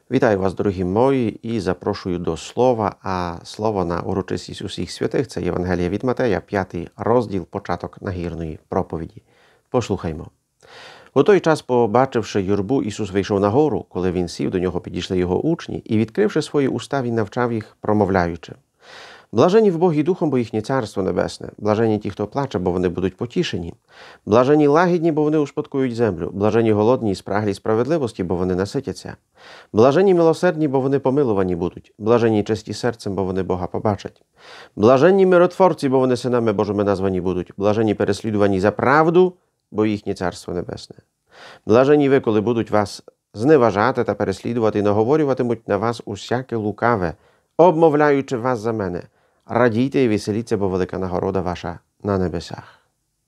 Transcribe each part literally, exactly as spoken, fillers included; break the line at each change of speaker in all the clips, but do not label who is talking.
Вітаю вас, дорогі мої, і запрошую до слова, а слово на урочистість усіх святих – це Євангелія від Матея, п'ятий розділ, початок нагірної проповіді. Послухаймо. У той час, побачивши юрбу, Ісус вийшов на гору. Коли Він сів, до Нього підійшли Його учні, і, відкривши свої уста, Він навчав їх, промовляючи: «Блажені в Богі духом, бо їхнє Царство Небесне. Блажені ті, хто плаче, бо вони будуть потішені. Блажені лагідні, бо вони успадкують землю. Блажені голодні і спраглі справедливості, бо вони наситяться. Блажені милосердні, бо вони помилувані будуть. Блажені чисті серцем, бо вони Бога побачать. Блаженні миротворці, бо вони синами Божими названі будуть. Блажені переслідувані за правду, бо їхнє Царство Небесне. Блажені ви, коли будуть вас зневажати та переслідувати і наговорюватимуть на вас усяке лукаве, обмовляючи вас за мене. Радійте і веселіться, бо велика нагорода ваша на небесах».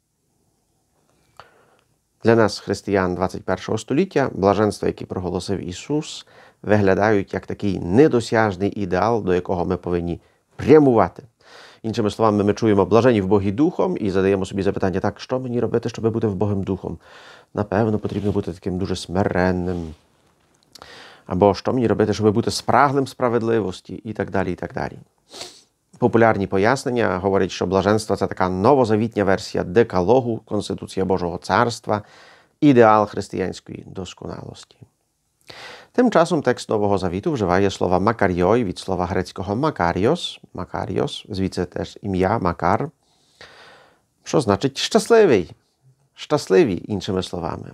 Для нас, християн двадцять першого століття, блаженства, які проголосив Ісус, виглядають як такий недосяжний ідеал, до якого ми повинні прямувати. Іншими словами, ми чуємо «блажені в Богі духом» і задаємо собі запитання: так, що мені робити, щоб бути в Богим духом? Напевно, потрібно бути таким дуже смиренним. Або що мені робити, щоб бути спраглим справедливості? І так далі, і так далі. Популярні пояснення говорять, що блаженство – це така новозавітня версія декалогу, Конституція Божого Царства, ідеал християнської досконалості. Тим часом текст Нового Завіту вживає слова «макаріой» від слова грецького «макаріос», «макаріос», звідси теж ім'я «макар», що значить «щасливий», «щасливі», іншими словами.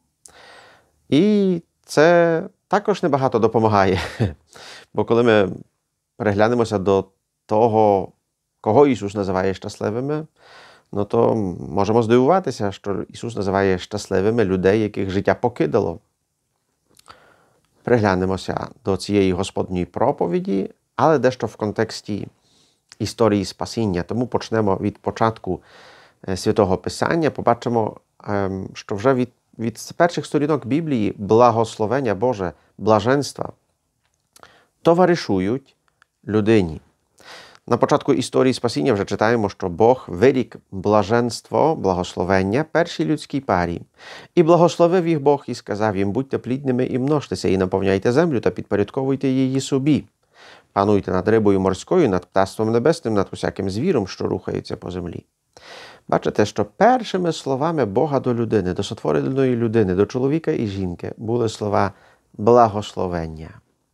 І це також небагато допомагає, бо коли ми переглянемося до того, кого Ісус називає щасливими, ну то можемо здивуватися, що Ісус називає щасливими людей, яких життя покидало. Приглянемося до цієї Господньої проповіді, але дещо в контексті історії спасіння. Тому почнемо від початку Святого Писання. Побачимо, що вже від, від перших сторінок Біблії благословення Боже, блаженства товаришують людині. На початку історії спасіння вже читаємо, що Бог вирік блаженство, благословення першій людській парі. І благословив їх Бог і сказав їм: «Будьте плідними і множтеся, і наповняйте землю та підпорядковуйте її собі. Пануйте над рибою морською, над птаством небесним, над усяким звіром, що рухається по землі». Бачите, що першими словами Бога до людини, до сотвореної людини, до чоловіка і жінки були слова благословення.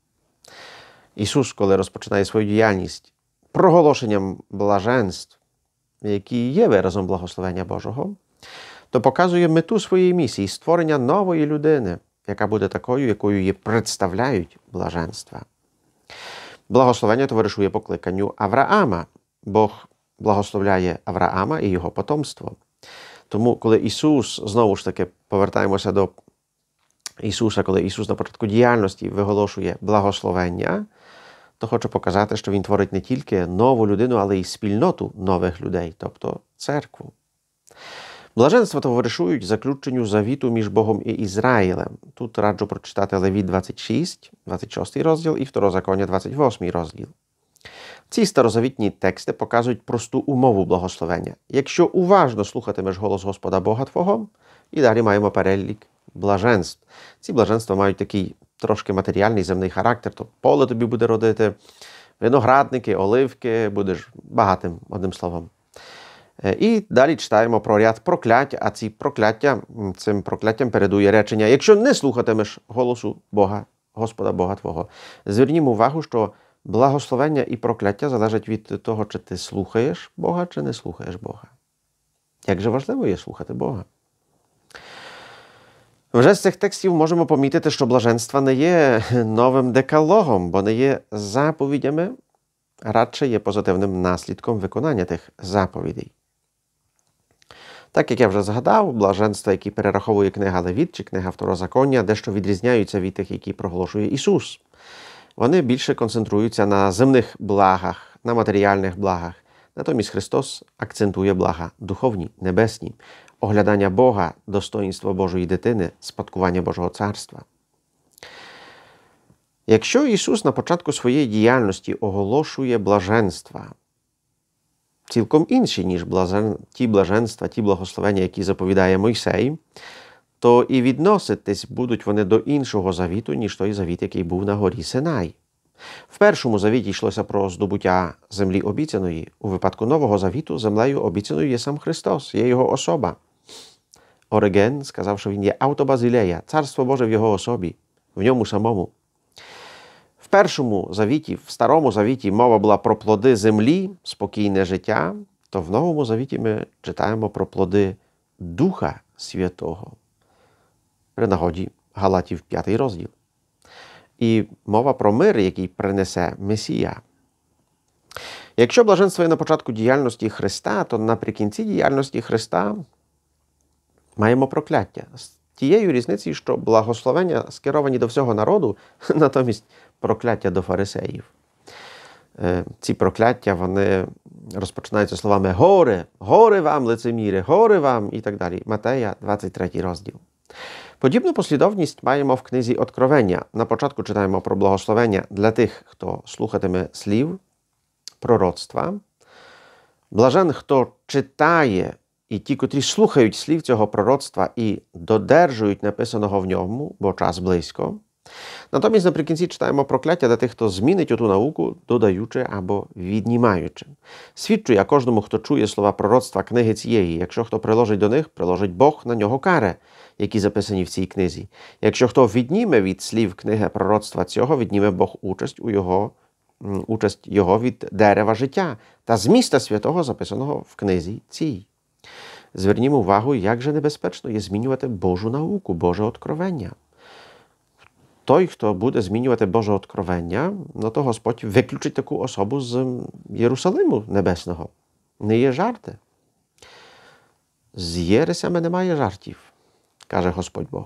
Ісус, коли розпочинає свою діяльність проголошенням блаженств, які є виразом благословення Божого, то показує мету своєї місії – створення нової людини, яка буде такою, якою її представляють блаженства. Благословення товаришує покликанню Авраама. Бог благословляє Авраама і його потомство. Тому, коли Ісус, знову ж таки, повертаємося до Ісуса, коли Ісус на початку діяльності виголошує благословення, то хочу показати, що Він творить не тільки нову людину, але й спільноту нових людей, тобто церкву. Блаженства товаришують заключенню завіту між Богом і Ізраїлем. Тут раджу прочитати Левіт двадцять шість, двадцять шостий розділ і Второзаконня двадцять восьмий розділ. Ці старозавітні тексти показують просту умову благословення. Якщо уважно слухатимеш голос Господа Бога твого, і далі маємо перелік блаженств. Ці блаженства мають такий трошки матеріальний земний характер, то поле тобі буде родити, виноградники, оливки, будеш багатим, одним словом. І далі читаємо про ряд проклять, а ці прокляття, цим прокляттям передує речення: якщо не слухатимеш голосу Бога, Господа Бога твого. Звернімо увагу, що благословення і прокляття залежать від того, чи ти слухаєш Бога, чи не слухаєш Бога. Як же важливо є слухати Бога. Вже з цих текстів можемо помітити, що блаженства не є новим декалогом, бо не є заповідями, а радше є позитивним наслідком виконання тих заповідей. Так, як я вже згадав, блаженства, які перераховує книга Левіт чи книга Второзаконня, дещо відрізняються від тих, які проголошує Ісус. Вони більше концентруються на земних благах, на матеріальних благах. Натомість Христос акцентує блага духовні, небесні, оглядання Бога, достоїнство Божої дитини, спадкування Божого Царства. Якщо Ісус на початку своєї діяльності оголошує блаженства, цілком інші, ніж блажен... ті блаженства, ті благословення, які заповідає Мойсей, то і відноситись будуть вони до іншого завіту, ніж той завіт, який був на горі Синай. В першому завіті йшлося про здобуття землі обіцяної. У випадку Нового завіту землею обіцяною є сам Христос, є Його особа. Ориген сказав, що Він є автобазилея, Царство Боже в Його особі, в Ньому самому. В першому завіті, в Старому завіті мова була про плоди землі, спокійне життя, то в Новому завіті ми читаємо про плоди Духа Святого. При нагоді Галатів п'ятий розділ. І мова про мир, який принесе Месія. Якщо блаженство є на початку діяльності Христа, то наприкінці діяльності Христа маємо прокляття. З тією різницею, що благословення скеровані до всього народу, натомість прокляття до фарисеїв. Ці прокляття, вони розпочинаються словами «Горе! Горе вам, лицеміри! Горе вам!» і так далі. Матея, двадцять третій розділ. Подібну послідовність маємо в книзі Откровення. На початку читаємо про благословення для тих, хто слухатиме слів пророцтва. Блажен, хто читає, і ті, котрі слухають слів цього пророцтва і додержують написаного в ньому, бо час близько. Натомість наприкінці читаємо прокляття для тих, хто змінить оту науку, додаючи або віднімаючи. Свідчу я кожному, хто чує слова пророцтва книги цієї. Якщо хто приложить до них, приложить Бог на нього каре, які записані в цій книзі. Якщо хто відніме від слів книги пророцтва цього, відніме Бог участь у його, участь його від дерева життя та зміста святого, записаного в книзі цій. Звернімо увагу, як же небезпечно є змінювати Божу науку, Боже откровення. Той, хто буде змінювати Боже откровення, ну то Господь виключить таку особу з Єрусалиму небесного. Не є жарти. З єресями немає жартів, каже Господь Бог.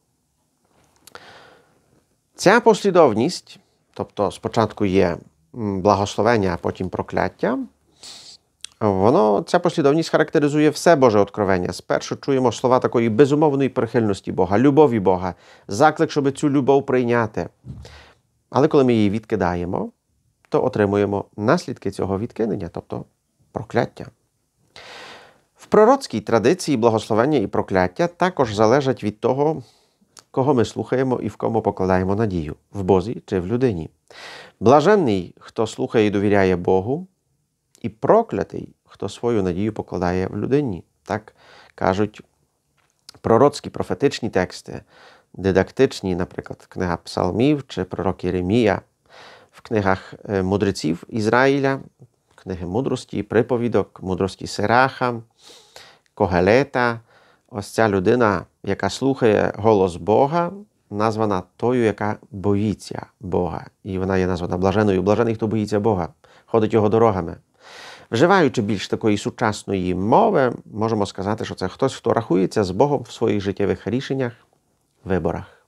Ця послідовність, тобто спочатку є благословення, а потім прокляття, воно, ця послідовність характеризує все Боже откровення. Спершу чуємо слова такої безумовної прихильності Бога, любові Бога, заклик, щоб цю любов прийняти. Але коли ми її відкидаємо, то отримуємо наслідки цього відкидання, тобто прокляття. В пророцькій традиції благословення і прокляття також залежать від того, кого ми слухаємо і в кому покладаємо надію – в Бозі чи в людині. Блаженний, хто слухає і довіряє Богу, і проклятий, хто свою надію покладає в людині. Так кажуть пророцькі, профетичні тексти, дидактичні, наприклад, книга Псалмів чи пророк Єремія, в книгах мудреців Ізраїля, книги мудрості, приповідок, мудрості Сираха, Когелета. Ось ця людина, яка слухає голос Бога, названа тою, яка боїться Бога. І вона є названа блаженою. Блажений, хто боїться Бога, ходить його дорогами. Вживаючи більш такої сучасної мови, можемо сказати, що це хтось, хто рахується з Богом в своїх життєвих рішеннях, виборах.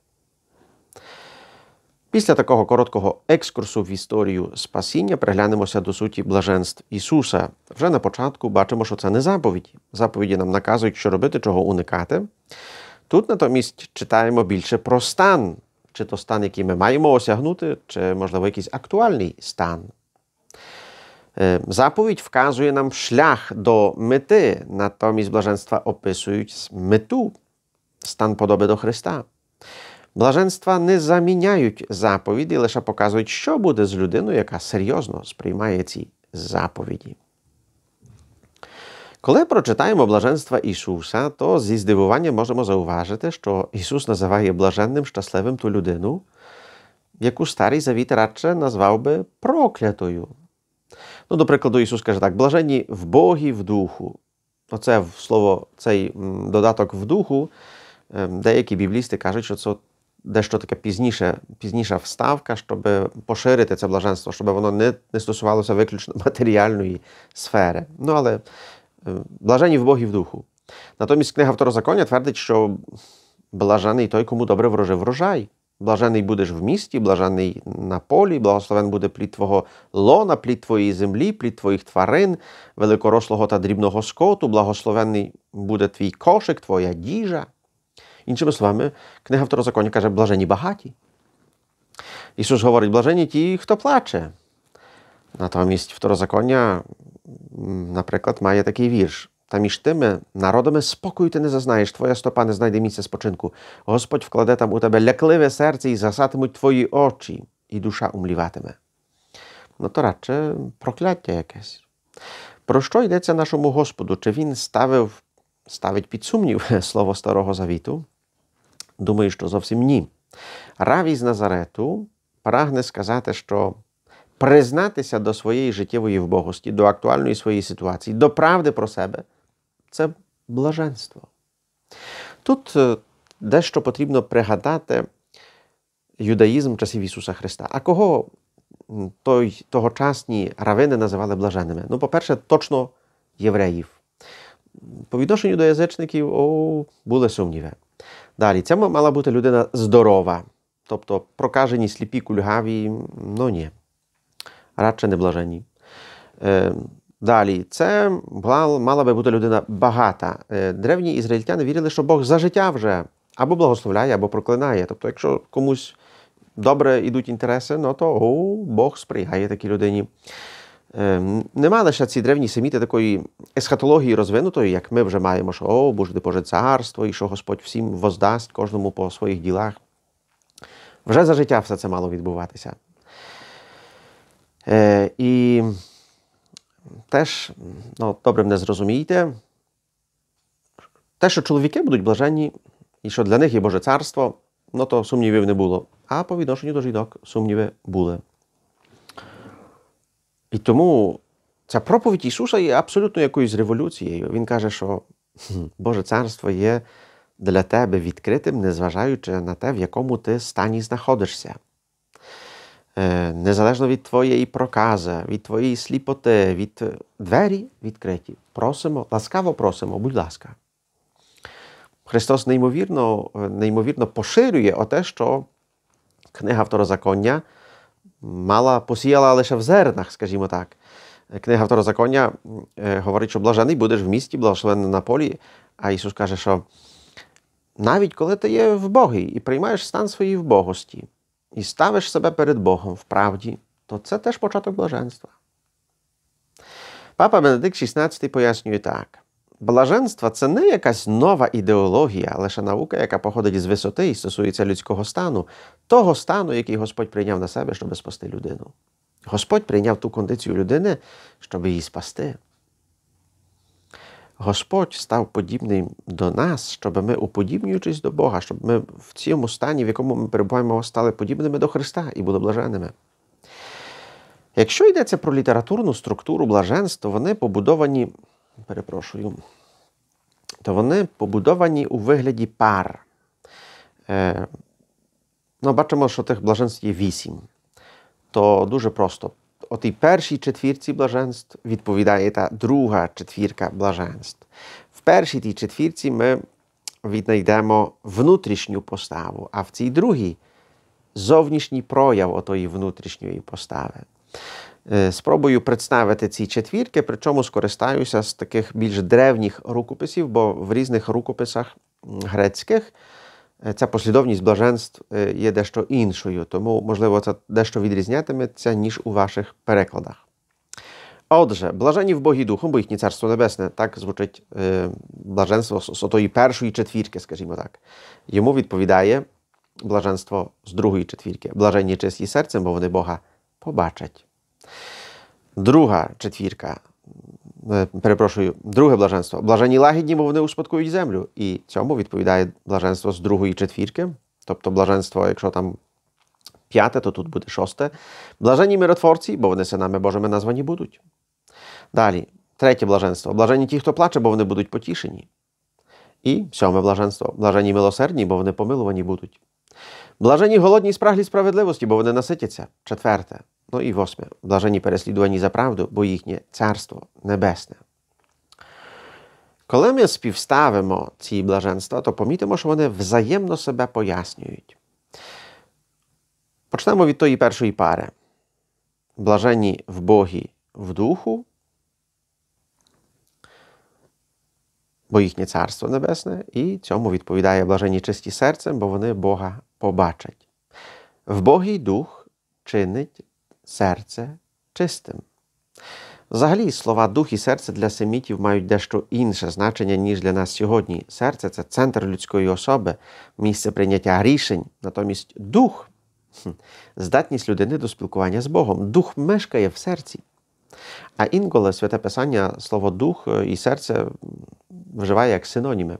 Після такого короткого екскурсу в історію спасіння приглянемося до суті блаженств Ісуса. Вже на початку бачимо, що це не заповіді. Заповіді нам наказують, що робити, чого уникати. Тут натомість читаємо більше про стан. Чи то стан, який ми маємо осягнути, чи, можливо, якийсь актуальний стан. Заповідь вказує нам шлях до мети, натомість блаженства описують мету, стан подоби до Христа. Блаженства не заміняють заповіді, лише показують, що буде з людиною, яка серйозно сприймає ці заповіді. Коли прочитаємо блаженства Ісуса, то зі здивуванням можемо зауважити, що Ісус називає блаженним, щасливим ту людину, яку Старий Завіт радше назвав би проклятою. Ну, до прикладу, Ісус каже так: блаженні в Богі в духу. Оце слово, цей додаток в духу, деякі біблісти кажуть, що це дещо таке пізніше, пізніша вставка, щоб поширити це блаженство, щоб воно не, не стосувалося виключно матеріальної сфери. Ну, але блаженні в Богі в духу. Натомість книга Второзаконня твердить, що блажений той, кому добре врожив врожай. Блажений будеш в місті, блажений на полі, благословен буде плід твого лона, плід твоєї землі, плід твоїх тварин, великорослого та дрібного скоту, благословенний буде твій кошик, твоя діжа. Іншими словами, книга Второзаконня каже, блажені багаті. Ісус говорить, блажені ті, хто плаче. Натомість Второзаконня, наприклад, має такий вірш. та між тими народами спокою ти не зазнаєш, твоя стопа не знайде місця спочинку. Господь вкладе там у тебе лякливе серце і засатимуть твої очі, і душа умліватиме. Ну то радше прокляття якесь. Про що йдеться нашому Господу? Чи він ставив, ставить під сумнів слово Старого Завіту? Думаю, що зовсім ні. Равві з Назарету прагне сказати, що признатися до своєї життєвої вбогості, до актуальної своєї ситуації, до правди про себе – це блаженство. Тут дещо потрібно пригадати юдаїзм часів Ісуса Христа. А кого той, тогочасні равини називали блаженними? Ну, по-перше, точно євреїв. По відношенню до язичників о, були сумніви. Далі, це мала бути людина здорова. Тобто прокажені, сліпі, кульгаві, ну ні. Радше не блаженні. Е, далі, це була, мала би бути людина багата. Е, древні ізраїльтяни вірили, що Бог за життя вже або благословляє, або проклинає. Тобто, якщо комусь добре йдуть інтереси, ну то о, Бог сприяє такій людині. Е, нема лише ці древні семіти такої есхатології розвинутої, як ми вже маємо, що о, буде Боже царство, і що Господь всім воздасть, кожному по своїх ділах. Вже за життя все це мало відбуватися. Е, і теж, ну, добре мене зрозумійте, те, що чоловіки будуть блаженні, і що для них є Боже царство, ну то сумнівів не було. А по відношенню до жінок сумніви були. І тому ця проповідь Ісуса є абсолютно якоюсь революцією. Він каже, що Боже царство є для тебе відкритим, незважаючи на те, в якому ти стані знаходишся. Незалежно від твоєї прокази, від твоєї сліпоти, від двері відкриті. Просимо, ласкаво просимо, будь ласка. Христос неймовірно, неймовірно поширює оте, що книга Второзаконня мала, посіяла лише в зернах, скажімо так. Книга Второзаконня е, говорить, що блажений будеш в місті, благословений на полі. А Ісус каже, що навіть коли ти є вбогий і приймаєш стан своєї вбогості, і ставиш себе перед Богом в правді, то це теж початок блаженства. Папа Бенедикт шістнадцятий пояснює так. Блаженство – це не якась нова ідеологія, а лише наука, яка походить з висоти і стосується людського стану, того стану, який Господь прийняв на себе, щоб спасти людину. Господь прийняв ту кондицію людини, щоб її спасти. Господь став подібним до нас, щоб ми, уподібнюючись до Бога, щоб ми в цьому стані, в якому ми перебуваємо, стали подібними до Христа і були блаженними. Якщо йдеться про літературну структуру блаженств, то вони побудовані, перепрошую, то вони побудовані у вигляді пар. Е, ну, бачимо, що тих блаженств є вісім. То дуже просто. О тій першій четвірці блаженств відповідає та друга четвірка блаженств. В першій тій четвірці ми віднайдемо внутрішню поставу, а в цій другій зовнішній прояв отої внутрішньої постави. Спробую представити ці четвірки, причому скористаюся з таких більш древніх рукописів, бо в різних рукописах грецьких ця послідовність блаженств є дещо іншою, тому, можливо, це дещо відрізнятиметься, ніж у ваших перекладах. Отже, блажені в Богі Духом, бо їхнє Царство Небесне, так звучить е, блаженство з отої першої четвірки, скажімо так. Йому відповідає блаженство з другої четвірки. Блаженні чисті серцем, бо вони Бога побачать. Друга четвірка, е, перепрошую, друге блаженство. Блажені лагідні, бо вони успадкують землю. І цьому відповідає блаженство з другої четвірки. Тобто блаженство, якщо там п'яте, то тут буде шосте. Блажені миротворці, бо вони синами Божими названі будуть. Далі, третє блаженство. Блажені ті, хто плаче, бо вони будуть потішені. І сьоме блаженство. Блажені милосердні, бо вони помилувані будуть. Блажені голодні і спраглі справедливості, бо вони наситяться. Четверте. Ну і восьме. Блажені переслідувані за правду, бо їхнє Царство Небесне. Коли ми співставимо ці блаженства, то помітимо, що вони взаємно себе пояснюють. Почнемо від тої першої пари. Блажені в Богі в духу, бо їхнє Царство Небесне, і цьому відповідає блажені чисті серцем, бо вони Бога побачать. В Богій дух чинить серце чистим. Взагалі, слова «дух» і «серце» для семітів мають дещо інше значення, ніж для нас сьогодні. Серце – це центр людської особи, місце прийняття рішень. Натомість дух – здатність людини до спілкування з Богом. Дух мешкає в серці. А інколи Святе Писання слово «дух» і «серце» вживає як синоніми.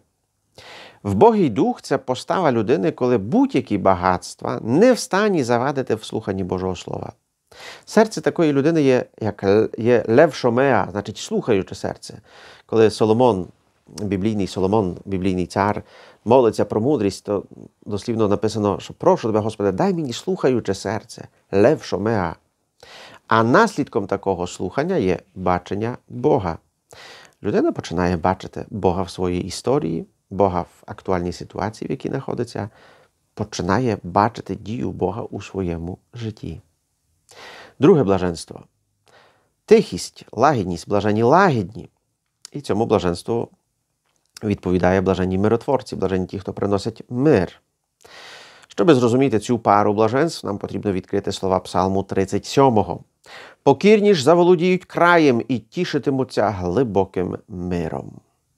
Вбогий дух – це постава людини, коли будь-які багатства не в стані завадити в слуханні Божого Слова. Серце такої людини є, як є лев шомеа, значить слухаюче серце. Коли Соломон, біблійний Соломон, біблійний цар, молиться про мудрість, то дослівно написано, що прошу тебе, Господи, дай мені слухаюче серце, лев шомеа. А наслідком такого слухання є бачення Бога. Людина починає бачити Бога в своїй історії, Бога в актуальній ситуації, в якій знаходиться, починає бачити дію Бога у своєму житті. Друге блаженство. Тихість, лагідність, блаженні лагідні. І цьому блаженству відповідає блаженні миротворці, блаженні ті, хто приносять мир. Щоб зрозуміти цю пару блаженств, нам потрібно відкрити слова Псалму тридцять сьомого. «Покірні ж заволодіють краєм і тішитимуться глибоким миром».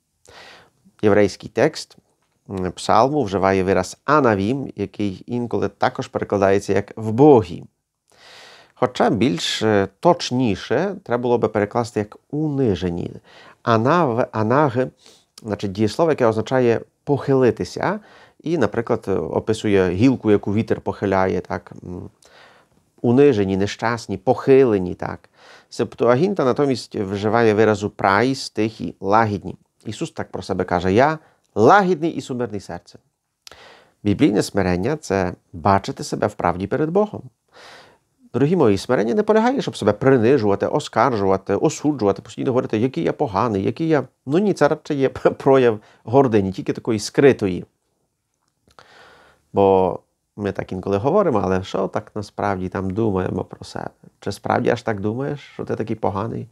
Єврейський текст Псалму вживає вираз «анавім», який інколи також перекладається як «вбогі». Хоча більш точніше треба було би перекласти як «унижені». Анав, анаг, значить дієслово, яке означає «похилитися», і, наприклад, описує гілку, яку вітер похиляє, так, унижені, нещасні, похилені, так. Септуагінта натомість вживає виразу прайс, тихі, лагідні. Ісус так про себе каже: «Я лагідний і сумирний серцем». Біблійне смирення – це бачити себе в правді перед Богом. Дорогі мої, смирення не полягає, щоб себе принижувати, оскаржувати, осуджувати, постійно говорити, який я поганий, який я... Ну ні, це радше є прояв гордині, тільки такої скритої. Бо ми так інколи говоримо, але що так насправді там думаємо про себе? Чи справді аж так думаєш, що ти такий поганий?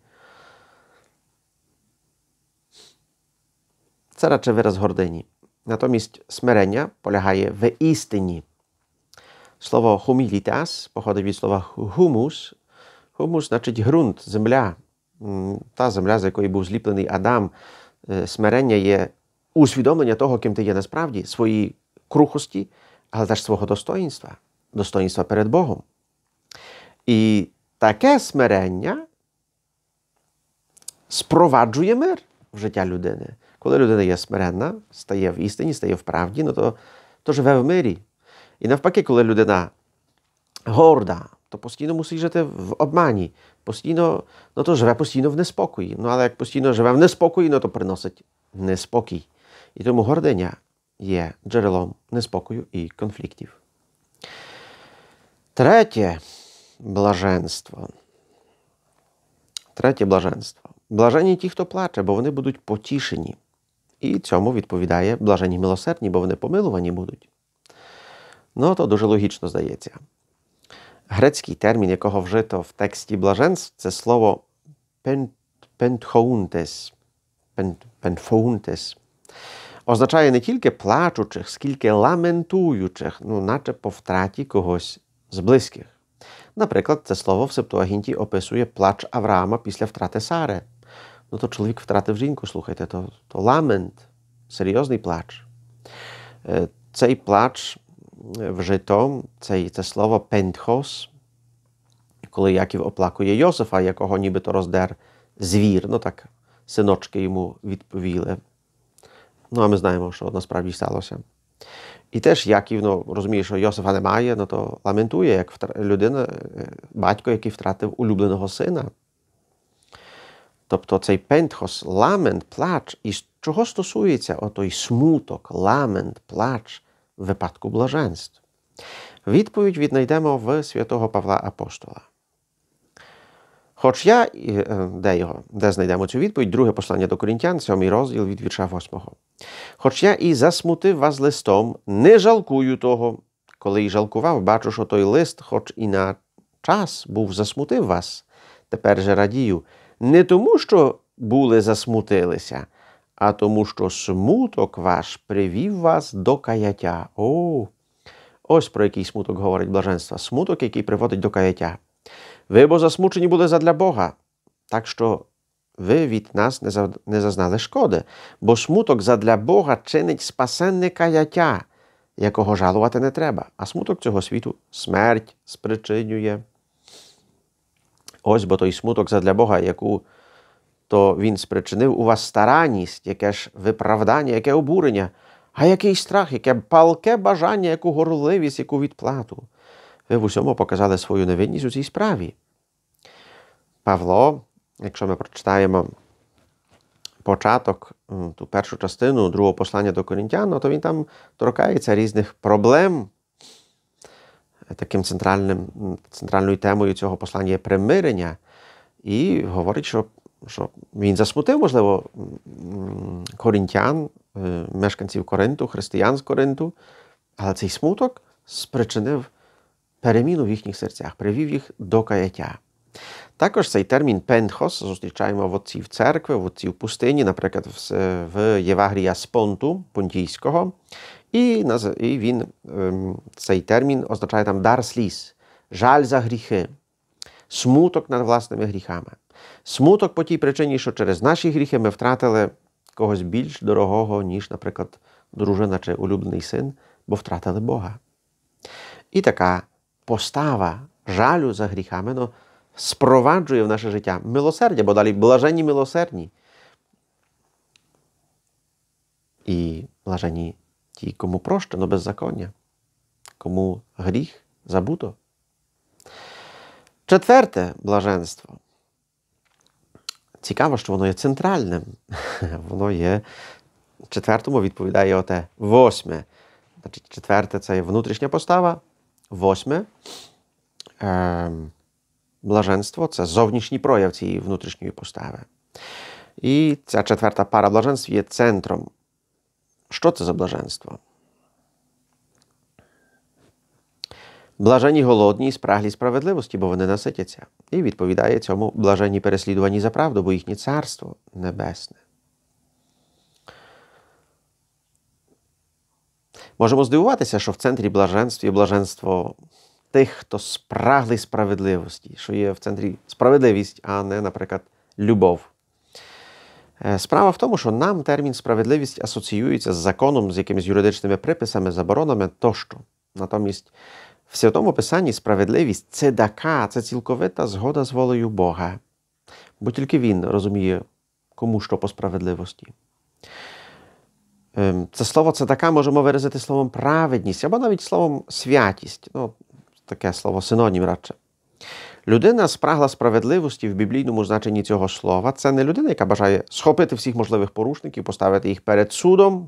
Це радше вираз гордині. Натомість смирення полягає в істині. Слово «humilitas» походить від слова «humus». «Humus» значить ґрунт, земля. Та земля, з якої був зліплений Адам. Смирення є усвідомлення того, ким ти є насправді, своїй крухості, але теж свого достоїнства, достоїнства перед Богом. І таке смирення спроваджує мир в життя людини. Коли людина є смиренна, стає в істині, стає в правді, ну то, то живе в мирі. І навпаки, коли людина горда, то постійно мусить жити в обмані, постійно, ну то живе постійно в неспокої. Ну але як постійно живе в неспокої, ну то приносить неспокій. І тому гординя є джерелом неспокою і конфліктів. Третє блаженство. Третє блаженство. Блаженні ті, хто плаче, бо вони будуть потішені. І цьому відповідає блаженні милосердні, бо вони помилувані будуть. Ну, то дуже логічно здається. Грецький термін, якого вжито в тексті блаженств, це слово «пентхоунтес». «Пентхоунтес» означає не тільки плачучих, скільки ламентуючих, ну, наче по втраті когось з близьких. Наприклад, це слово в Септуагінті описує плач Авраама після втрати Сари. Ну, то чоловік втратив жінку, слухайте, то, то ламент, серйозний плач. Цей плач вжито, це, це слово «пентхос», коли Яків оплакує Йосифа, якого нібито роздер звір, ну так, синочки йому відповіли. Ну, а ми знаємо, що насправді сталося. І теж Яків, ну, розуміє, що Йосифа немає, ну, то ламентує, як людина, батько, який втратив улюбленого сина. Тобто цей пентхос, ламент, плач, і чого стосується отой смуток, ламент, плач в випадку блаженств? Відповідь віднайдемо в святого Павла Апостола. Хоч я, де його, де знайдемо цю відповідь? Друге послання до Коринтян, сьомий розділ від вірша восьмого. Хоч я і засмутив вас листом, не жалкую того. Коли й жалкував, бачу, що той лист, хоч і на час був засмутив вас, тепер же радію. Не тому, що були засмутилися, а тому, що смуток ваш привів вас до каяття. О, ось про який смуток говорить блаженство. Смуток, який приводить до каяття. Ви бо засмучені були задля Бога, так що ви від нас не зазнали шкоди, бо смуток задля Бога чинить спасенне каяття, якого жалувати не треба, а смуток цього світу смерть спричинює. Ось бо той смуток задля Бога, яку то він спричинив у вас старанність, яке ж виправдання, яке обурення, а який страх, яке палке бажання, яку горливість, яку відплату. Ви в усьому показали свою невинність у цій справі. Павло, якщо ми прочитаємо початок, ту першу частину другого послання до Коринтян, то він там торкається різних проблем. Таким центральним, центральною темою цього послання є примирення. І говорить, що, що він засмутив, можливо, коринтян, мешканців Коринту, християн з Коринту, але цей смуток спричинив переміну в їхніх серцях, привів їх до каяття. Також цей термін «пентхос» зустрічаємо в отців церкви, в отців пустині, наприклад, в Євагрія з Понту, Понтійського. І він, цей термін означає там дар сліз, жаль за гріхи, смуток над власними гріхами. Смуток по тій причині, що через наші гріхи ми втратили когось більш дорогого, ніж, наприклад, дружина чи улюблений син, бо втратили Бога. І така постава жалю за гріхами, ну, спроваджує в наше життя милосердя, бо далі блаженні милосердні. І блаженні ті, кому прощено беззаконня, кому гріх забуто. Четверте блаженство. Цікаво, що воно є центральним. Воно є, четвертому відповідає оте восьме. Значить, четверте – це є внутрішня постава. Восьме е, блаженство – це зовнішній прояв цієї внутрішньої постави. І ця четверта пара блаженств є центром. Що це за блаженство? Блаженні голодні і спраглі справедливості, бо вони наситяться. І відповідає цьому блаженні переслідувані за правду, бо їхнє царство небесне. Можемо здивуватися, що в центрі блаженства є блаженство тих, хто спраглий справедливості, що є в центрі справедливість, а не, наприклад, любов. Справа в тому, що нам термін «справедливість» асоціюється з законом, з якимись юридичними приписами, заборонами тощо. Натомість в Святому Писанні справедливість – це дака, це цілковита згода з волею Бога. Бо тільки Він розуміє, кому що по справедливості. Це слово «цедака» можемо виразити словом «праведність» або навіть словом «святість». Ну, таке слово синонім радше. Людина спрагла справедливості в біблійному значенні цього слова – це не людина, яка бажає схопити всіх можливих порушників, поставити їх перед судом.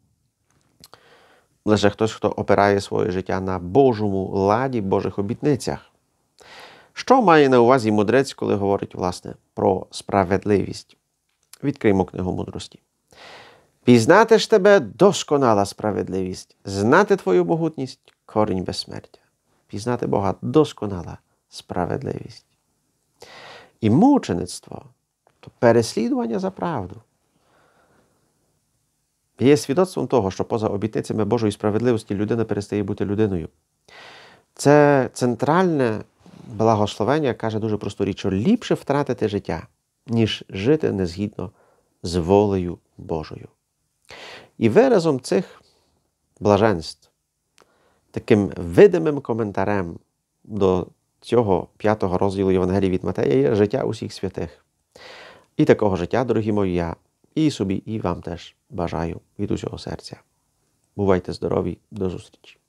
Лише хтось, хто опирає своє життя на Божому ладі, Божих обітницях. Що має на увазі мудрець, коли говорить, власне, про справедливість? Відкриємо книгу мудрості. «Пізнати ж тебе досконала справедливість, знати твою могутність – корінь безсмертя». Пізнати Бога – досконала справедливість. І мучеництво, то переслідування за правду, є свідоцтвом того, що поза обітницями Божої справедливості людина перестає бути людиною. Це центральне благословення каже дуже просту річ, що ліпше втратити життя, ніж жити незгідно з волею Божою. І виразом цих блаженств, таким видимим коментарем до цього п'ятого розділу Євангелії від Матея є життя усіх святих. І такого життя, дорогі мої, я і собі, і вам теж бажаю від усього серця. Бувайте здорові, до зустрічі.